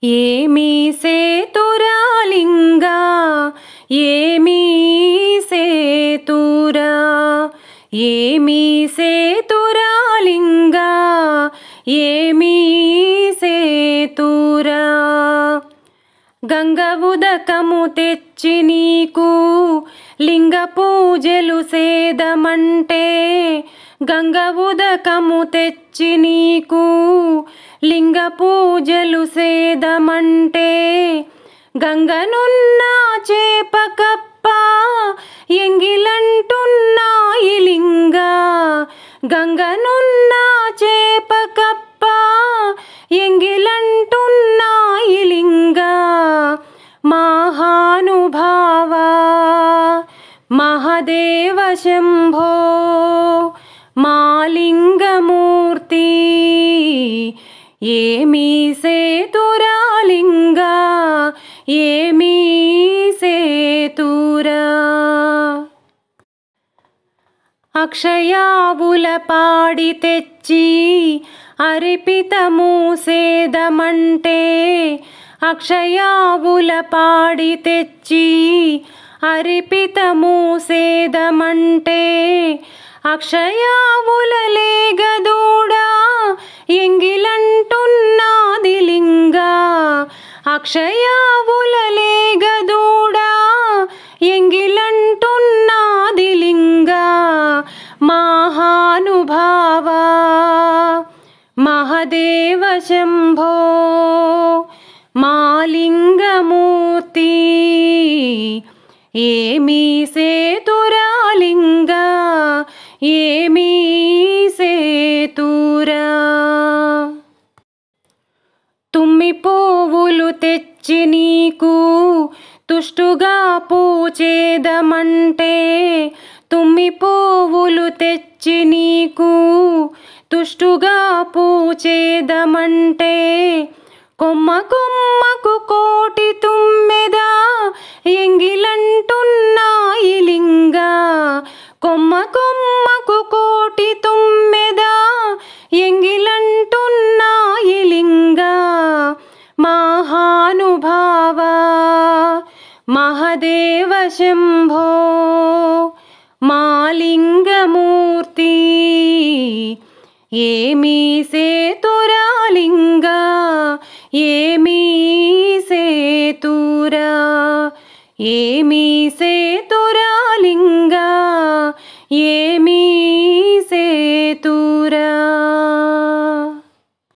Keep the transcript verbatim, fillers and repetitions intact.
ఏమీ సేతురా లింగా ఏమీ సేతురా ఏమీ సేతురా లింగా ఏమీ సేతురా గంగ ఉదకము తెచ్చి నీకు లింగ పూజలు సేదమంటే గంగ ఉదకము తెచ్చి నీకు లింగ పూజలు సేదమంటే గంగనున్న చేప కప్ప ఎంగిలంటున్నాయి లింగా గంగనున్న చేప కప్ప ఎంగిలంటున్నాయి లింగా మహానుభావా మహదేవ శంభో మాలింగమూర్తి ఏమీ సేతురా లింగా ఏమీ సేతురా అక్షయావుల పాడి తెచ్చి అర్పితము సేదమంటే అక్షయావుల పాడి తెచ్చి అర్పితము సేదమంటే అక్షయావుల లేగదూడా ఎంగిలంటున్నాది లింగా అక్షయావుల లేగదూడా ఎంగిలంటున్నాది లింగా మహానుభావా మహదేవ శంభో మాలింగమూర్తి ఏమీ సేతురా లింగా ఏమీ సేతురా తుమ్మి పువ్వులు తెచ్చి నీకు తుష్టుగా పూచేదమంటే తుమ్మి పువ్వులు తెచ్చి నీకు తుష్టుగా పూచేదమంటే కొమ్మ కొమ్మకు కోటి తుమ్మెదా ఎంగిలంటున్నాయి లింగా కొమ్మ కొమ్మకు కోటి తుమ్మెదా ఎంగిలంటున్నాయి లింగా మహానుభావా మహదేవ శంభో మాలింగమూర్తి ఏమీ సేతురా లింగా ఏమీ సేతురా ఏమీ సేతు